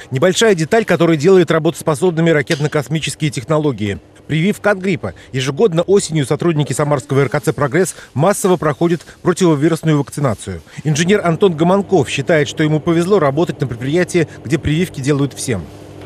Небольшая деталь, которая делает работоспособными ракетно-космические технологии. Прививка от гриппа. Ежегодно осенью сотрудники Самарского РКЦ «Прогресс» массово проходят противовирусную вакцинацию. Инженер Антон Гомонков считает, что ему повезло работать на предприятии, где прививки делают всем.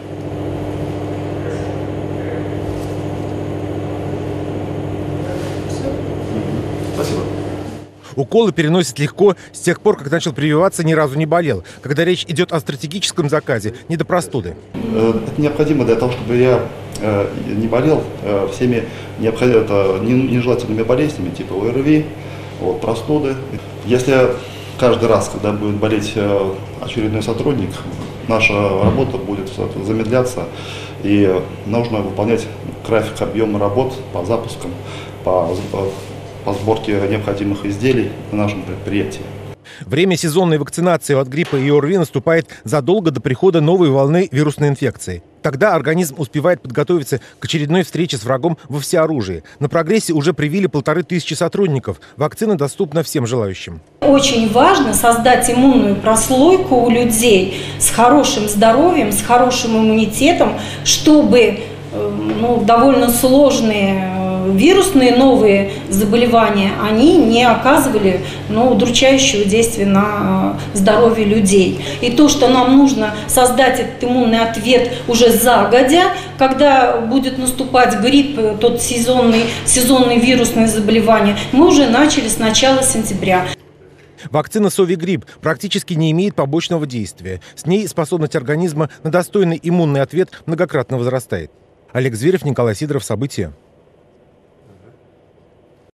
Спасибо. Уколы переносит легко. С тех пор, как начал прививаться, ни разу не болел. Когда речь идет о стратегическом заказе, не до простуды. Это необходимо для того, чтобы я не болел всеми нежелательными болезнями, типа ОРВИ, простуды. Если каждый раз, когда будет болеть очередной сотрудник, наша работа будет замедляться, и нужно выполнять график объема работ по запускам, по сборке необходимых изделий на нашем предприятии. Время сезонной вакцинации от гриппа и ОРВИ наступает задолго до прихода новой волны вирусной инфекции. Тогда организм успевает подготовиться к очередной встрече с врагом во всеоружии. На «Прогрессе» уже привили 1500 сотрудников. Вакцина доступна всем желающим. Очень важно создать иммунную прослойку у людей с хорошим здоровьем, с хорошим иммунитетом, чтобы довольно сложные вирусные новые заболевания, они не оказывали удручающего действия на здоровье людей. И то, что нам нужно создать этот иммунный ответ уже загодя, когда будет наступать грипп, тот сезонный вирусное заболевание, мы уже начали с начала сентября. Вакцина Совигрипп практически не имеет побочного действия. С ней способность организма на достойный иммунный ответ многократно возрастает. Олег Зверев, Николай Сидоров. События.